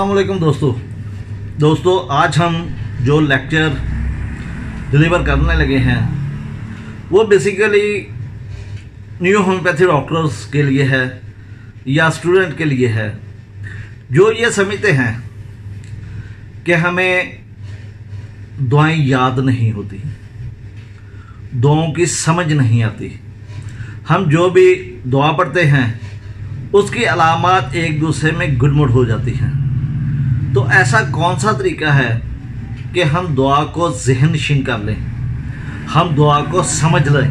अस्सलाम वालेकुम दोस्तों आज हम जो लेक्चर डिलीवर करने लगे हैं वो बेसिकली न्यू होम्योपैथी डॉक्टर्स के लिए है या स्टूडेंट के लिए है जो ये समझते हैं कि हमें दुआएं याद नहीं होती, दुआओं की समझ नहीं आती। हम जो भी दुआ पढ़ते हैं उसकी अलामात एक दूसरे में गुडमुड़ हो जाती हैं। तो ऐसा कौन सा तरीका है कि हम दुआ को ज़हन नशीन कर लें, हम दुआ को समझ लें,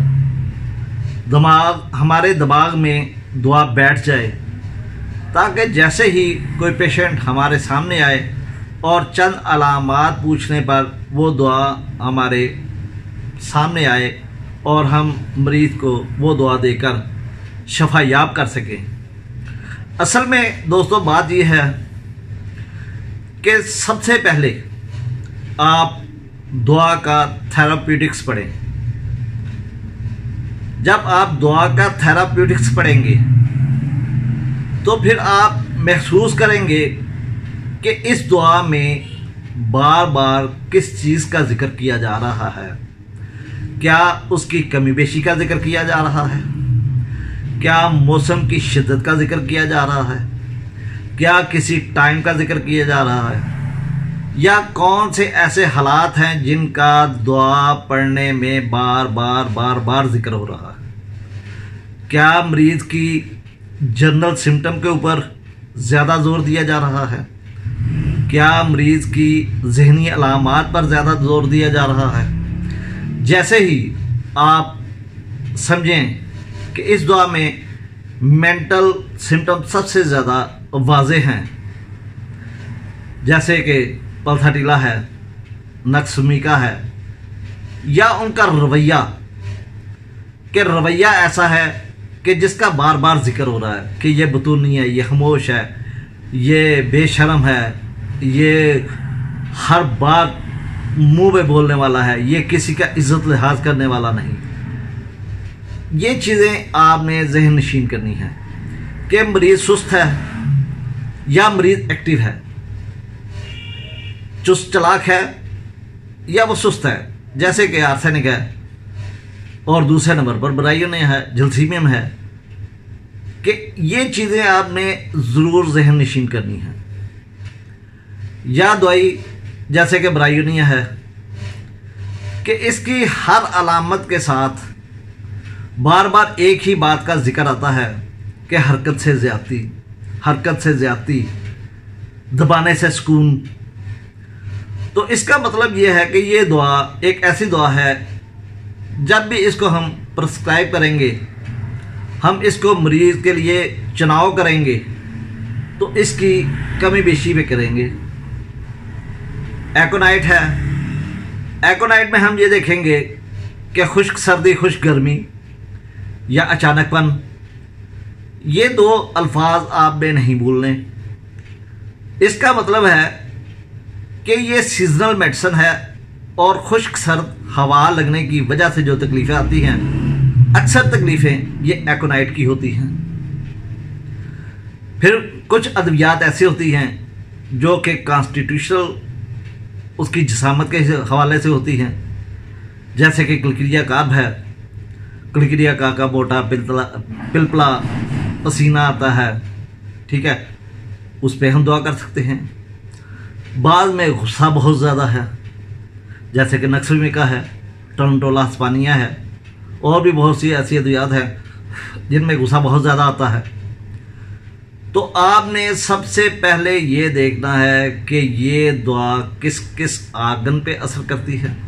हमारे दिमाग में दुआ बैठ जाए, ताकि जैसे ही कोई पेशेंट हमारे सामने आए और चंद अलामात पूछने पर वो दुआ हमारे सामने आए और हम मरीज़ को वो दुआ देकर शफायाब कर सकें। असल में दोस्तों बात यह है कि सबसे पहले आप दुआ का थेराप्यूटिक्स पढ़ें। जब आप दुआ का थेराप्यूटिक्स पढ़ेंगे तो फिर आप महसूस करेंगे कि इस दुआ में बार बार किस चीज़ का जिक्र किया जा रहा है। क्या उसकी कमी बेशी का जिक्र किया जा रहा है? क्या मौसम की शिद्दत का जिक्र किया जा रहा है? क्या किसी टाइम का जिक्र किया जा रहा है? या कौन से ऐसे हालात हैं जिनका दुआ पढ़ने में बार बार जिक्र हो रहा है? क्या मरीज़ की जनरल सिम्टम के ऊपर ज़्यादा जोर दिया जा रहा है? क्या मरीज़ की ज़हनी अलामात पर ज़्यादा जोर दिया जा रहा है? जैसे ही आप समझें कि इस दुआ में मेंटल सिम्टम सबसे ज़्यादा वाज़ेह हैं, जैसे कि पलथाटीला है, नक्समीका है, या उनका रवैया कि रवैया ऐसा है कि जिसका बार बार जिक्र हो रहा है कि ये बतूनी है, ये खामोश है, ये बेशर्म है, ये हर बात मुंह पे बोलने वाला है, ये किसी का इज्जत लिहाज करने वाला नहीं। ये चीज़ें आपने ज़हन नशीन करनी है कि मरीज़ सुस्त है या मरीज़ एक्टिव है, चुस्त चलाक है या वो सुस्त है, जैसे कि आर्सेनिक है और दूसरे नंबर पर ब्रायोनिया है, जलसीमियम है, कि ये चीज़ें आपने ज़रूर ज़हन नशीन करनी है। या दवाई जैसे कि ब्रायोनिया है कि इसकी हर अलामत के साथ बार बार एक ही बात का जिक्र आता है कि हरकत से ज़्यादती, दबाने से सुकून। तो इसका मतलब यह है कि ये दुआ एक ऐसी दुआ है, जब भी इसको हम प्रिस्क्राइब करेंगे, हम इसको मरीज़ के लिए चुनाव करेंगे, तो इसकी कमी बेशी भी करेंगे। एकोनाइट है, एकोनाइट में हम ये देखेंगे कि खुश्क सर्दी, खुश्क गर्मी या अचानकपन, ये दो अल्फाज आपने नहीं भूलने। इसका मतलब है कि ये सीजनल मेडिसिन है और खुश्क सर्द हवा लगने की वजह से जो तकलीफ़ें आती हैं, अक्सर तकलीफ़ें ये एकोनाइट की होती हैं। फिर कुछ अद्वियात ऐसी होती हैं जो कि कॉन्स्टिट्यूशनल उसकी जिसामत के हवाले से होती हैं, जैसे कि क्लिकिरिया कार्ब है, क्लिकिरिया का मोटा पिलपला पसीना आता है, ठीक है, उस पर हम दुआ कर सकते हैं। बाद में गुस्सा बहुत ज़्यादा है, जैसे कि नक्समीका है, टर्नटोला हिस्पानिया है, और भी बहुत सी ऐसी अद्वियात हैं जिनमें गुस्सा बहुत ज़्यादा आता है। तो आपने सबसे पहले ये देखना है कि ये दुआ किस किस आर्गन पे असर करती है।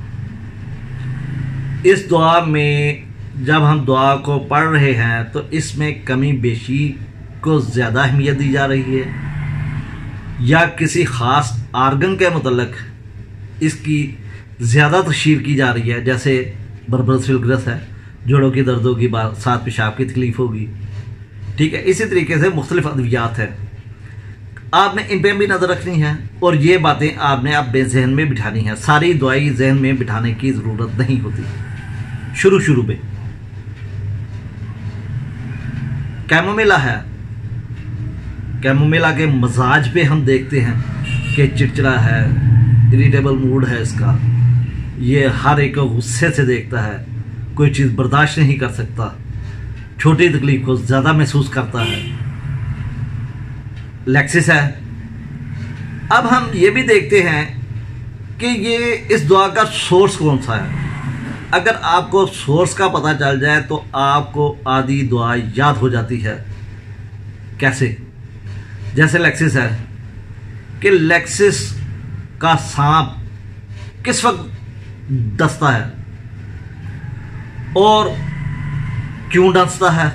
इस दुआ में जब हम दुआ को पढ़ रहे हैं तो इसमें कमी बेशी को ज़्यादा अहमियत दी जा रही है, या किसी ख़ास आर्गन के मुतल्लिक इसकी ज़्यादा तशहीर की जा रही है, जैसे बर्बरस विल्गरस है, जोड़ों की दर्द होगी, साथ पेशाब की तकलीफ़ होगी, ठीक है। इसी तरीके से मुख्तलिफ अद्वियात है, आपने इन पर भी नज़र रखनी है और ये बातें आपने अपने जहन में बिठानी है। सारी दवाई जहन में बिठाने की ज़रूरत नहीं होती शुरू में। कैमोमिला है, कैमोमिला के मजाज पे हम देखते हैं कि चिड़चिड़ा है, इरिटेबल मूड है इसका, ये हर एक को गुस्से से देखता है, कोई चीज़ बर्दाश्त नहीं कर सकता, छोटी तकलीफ को ज़्यादा महसूस करता है। लेक्सिस है। अब हम ये भी देखते हैं कि ये इस दुआ का सोर्स कौन सा है। अगर आपको सोर्स का पता चल जाए तो आपको आधी दुआ याद हो जाती है। कैसे? जैसे लेक्सिस है कि लेक्सिस का सांप किस वक्त डसता है और क्यों डसता है।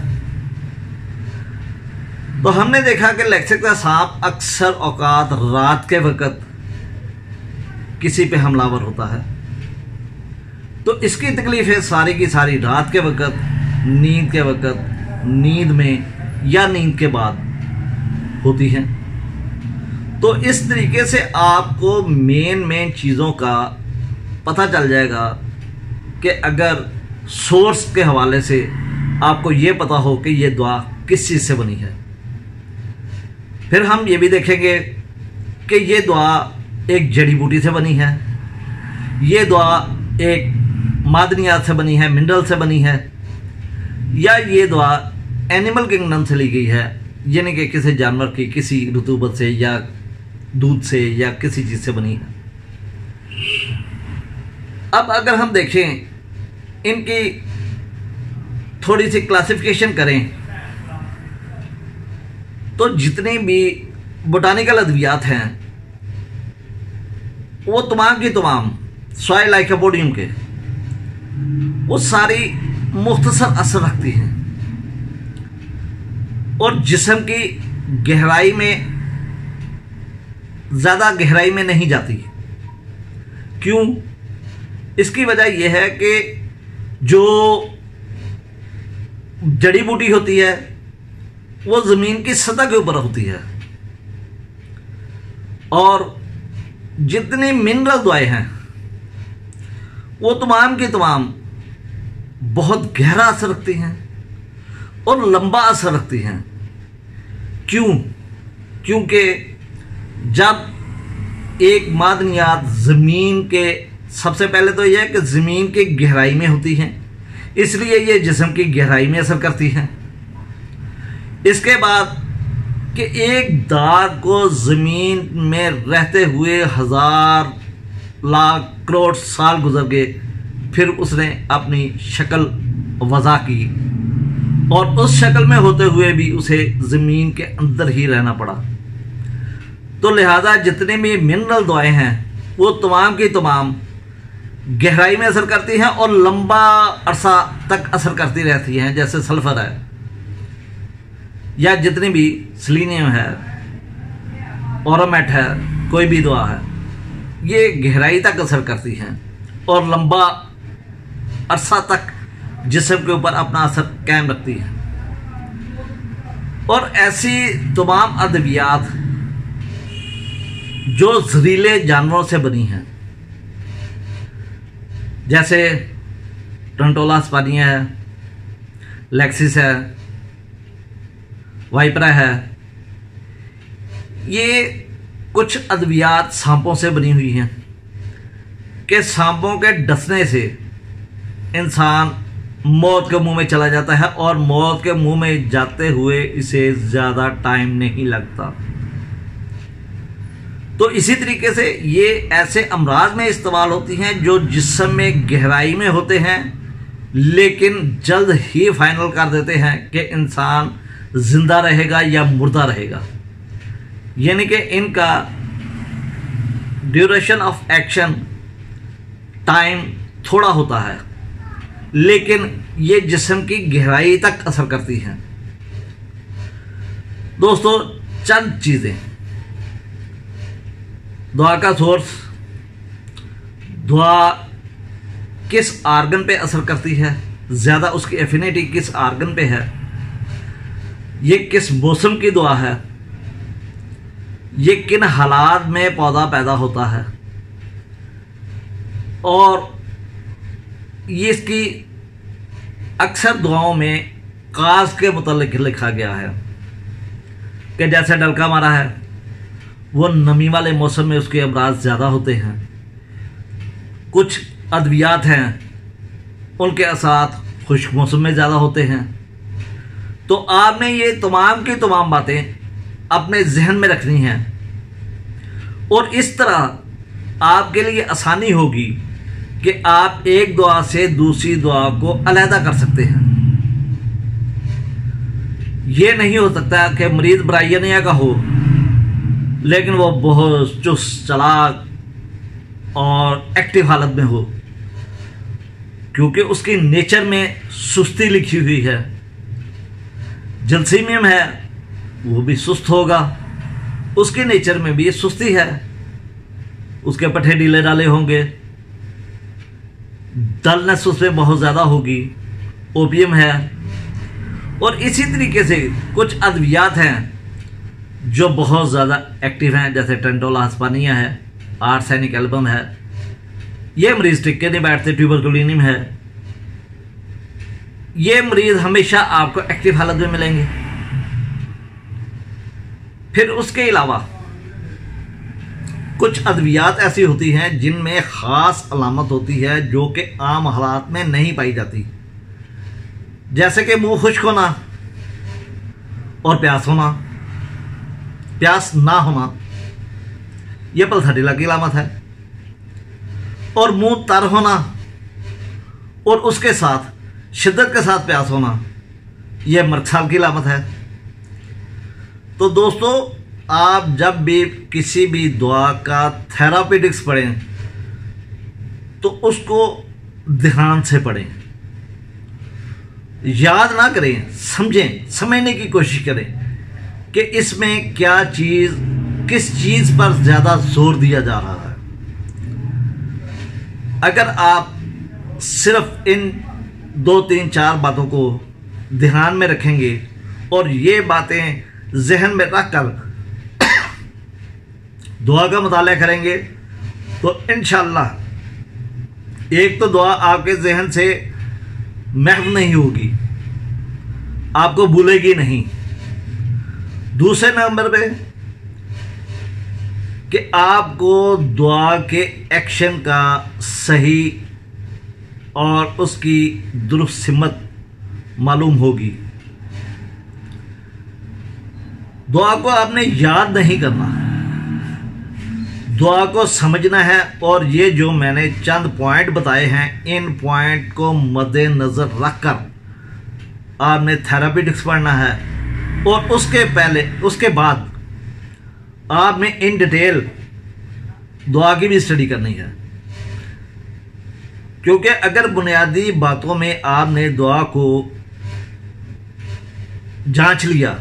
तो हमने देखा कि लेक्सिस का सांप अक्सर औकात रात के वक्त किसी पे हमलावर होता है, तो इसकी तकलीफें सारी की सारी रात के वक्त, नींद के वक्त, नींद में या नींद के बाद होती हैं। तो इस तरीके से आपको मेन चीज़ों का पता चल जाएगा कि अगर सोर्स के हवाले से आपको ये पता हो कि ये दुआ किस चीज़ से बनी है। फिर हम ये भी देखेंगे कि ये दुआ एक जड़ी बूटी से बनी है, ये दुआ एक मादनियात से बनी है, मिनरल से बनी है, या ये दुआ एनिमल किंगडम से ली गई है, यानी कि किसी जानवर की किसी रुतूबत से या दूध से या किसी चीज़ से बनी है। अब अगर हम देखें, इनकी थोड़ी सी क्लासिफिकेशन करें, तो जितनी भी बोटानिकल अद्वियात हैं वो तमाम की तमाम सॉइल लाइकोपोडियम के, वो सारी मुख्तसर असर रखती हैं और जिस्म की गहराई में, ज़्यादा गहराई में नहीं जाती। क्यों? इसकी वजह यह है कि जो जड़ी बूटी होती है वो ज़मीन की सतह के ऊपर होती है और जितनी मिनरल दुआएं हैं वो तमाम की तमाम बहुत गहरा असर रखती हैं और लंबा असर रखती हैं। क्यों? क्योंकि जब एक मादनियात ज़मीन के, सबसे पहले तो यह है कि ज़मीन की गहराई में होती हैं, इसलिए ये जिस्म की गहराई में असर करती हैं। इसके बाद कि एक दाग को ज़मीन में रहते हुए 1000 लाख करोड़ साल गुजर गए, फिर उसने अपनी शक्ल वज़ा की और उस शक्ल में होते हुए भी उसे ज़मीन के अंदर ही रहना पड़ा। तो लिहाजा जितने भी मिनरल दुआएं हैं वो तमाम की तमाम गहराई में असर करती हैं और लंबा अरसा तक असर करती रहती हैं। जैसे सल्फर है या जितनी भी सेलेनियम है, ओरोमेट है, कोई भी दुआ है, ये गहराई तक असर करती हैं और लंबा अरसा तक जिस्म के ऊपर अपना असर कायम रखती है। और ऐसी तमाम अद्वियात जो जहरीले जानवरों से बनी हैं, जैसे टंटोला स्पानिया है, लेक्सिस है, वाइपरा है, ये कुछ अद्वियात सांपों से बनी हुई हैं कि सांपों के डसने से इंसान मौत के मुंह में चला जाता है और मौत के मुंह में जाते हुए इसे ज़्यादा टाइम नहीं लगता। तो इसी तरीके से ये ऐसे अमराज में इस्तेमाल होती हैं जो जिस्म में गहराई में होते हैं, लेकिन जल्द ही फाइनल कर देते हैं कि इंसान जिंदा रहेगा या मुर्दा रहेगा। यानी कि इनका ड्यूरेशन ऑफ एक्शन टाइम थोड़ा होता है, लेकिन ये जिस्म की गहराई तक असर करती हैं। दोस्तों, चंद चीज़ें। दुआ का सोर्स, दुआ किस आर्गन पे असर करती है, ज़्यादा उसकी एफिनिटी किस आर्गन पे है, ये किस मौसम की दुआ है, ये किन हालात में पौधा पैदा होता है, और ये इसकी अक्सर दुआओं में काज के मुतालिक लिखा गया है। कि जैसे डलका मारा है, वो नमी वाले मौसम में उसके अमराज ज़्यादा होते हैं। कुछ अद्वियात हैं उनके असरात खुश्क मौसम में ज़्यादा होते हैं। तो आपने ये तमाम की तमाम बातें अपने जहन में रखनी हैं और इस तरह आपके लिए आसानी होगी कि आप एक दुआ से दूसरी दुआ को अलहदा कर सकते हैं। ये नहीं हो सकता कि मरीज ब्रायनिया का हो लेकिन वो बहुत चुस्त चालाक और एक्टिव हालत में हो, क्योंकि उसकी नेचर में सुस्ती लिखी हुई है। जलसीमियम है, वो भी सुस्त होगा, उसके नेचर में भी सुस्ती है, उसके पट्टे ढीले डाले होंगे, डलनेस उसमें बहुत ज़्यादा होगी, ओपियम है। और इसी तरीके से कुछ अद्वियात हैं जो बहुत ज़्यादा एक्टिव हैं, जैसे टेंटोला हिस्पानिया है, आर्सेनिक एल्बम है। ये मरीज़ टिक के नहीं बैठते, ट्यूबरकुलिनियम है। ये मरीज़ हमेशा आपको एक्टिव हालत में मिलेंगे। फिर उसके अलावा कुछ अद्वियात ऐसी होती हैं जिनमें ख़ास अलामत होती है जो कि आम हालात में नहीं पाई जाती, जैसे कि मुंह खुश्क होना और प्यास होना, प्यास ना होना, यह पल्थाडीला की अलामत है। और मुंह तर होना और उसके साथ शिद्दत के साथ प्यास होना, यह मर्कसाल की अलामत है। तो दोस्तों, आप जब भी किसी भी दुआ का थेरापीटिक्स पढ़ें तो उसको ध्यान से पढ़ें, याद ना करें, समझें, समझने की कोशिश करें कि इसमें क्या चीज़, किस चीज़ पर ज़्यादा जोर दिया जा रहा है। अगर आप सिर्फ इन 2, 3, 4 बातों को ध्यान में रखेंगे और ये बातें जहन में रखकर दुआ का मुताला करेंगे तो इंशाअल्लाह एक तो दुआ आपके जहन से महव नहीं होगी, आपको भूलेगी नहीं। दूसरे नंबर पे कि आपको दुआ के एक्शन का सही और उसकी दुरुस्त सिमत मालूम होगी। दुआ को आपने याद नहीं करना, दुआ को समझना है। और ये जो मैंने चंद पॉइंट बताए हैं, इन पॉइंट को मद्देनज़र रखकर आपने थेरापीटिक्स पढ़ना है और उसके बाद आपने इन डिटेल दुआ की भी स्टडी करनी है। क्योंकि अगर बुनियादी बातों में आपने दुआ को जांच लिया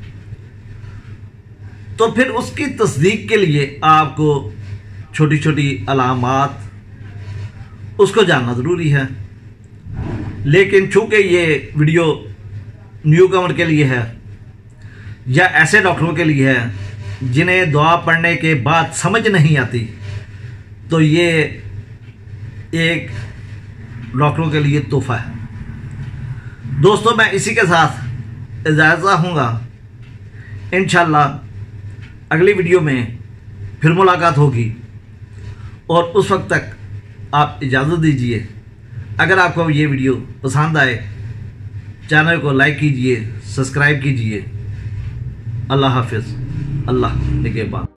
तो फिर उसकी तस्दीक के लिए आपको छोटी छोटी अलामात उसको जानना ज़रूरी है। लेकिन चूँकि ये वीडियो न्यू कमर के लिए है या ऐसे डॉक्टरों के लिए है जिन्हें दुआ पढ़ने के बाद समझ नहीं आती, तो ये एक डॉक्टरों के लिए तोहफा है। दोस्तों, मैं इसी के साथ इजाज़त चाहूँगा। इंशाअल्लाह अगली वीडियो में फिर मुलाकात होगी और उस वक्त तक आप इजाज़त दीजिए। अगर आपको ये वीडियो पसंद आए, चैनल को लाइक कीजिए, सब्सक्राइब कीजिए। अल्लाह हाफिज़। अल्लाह निगहबान।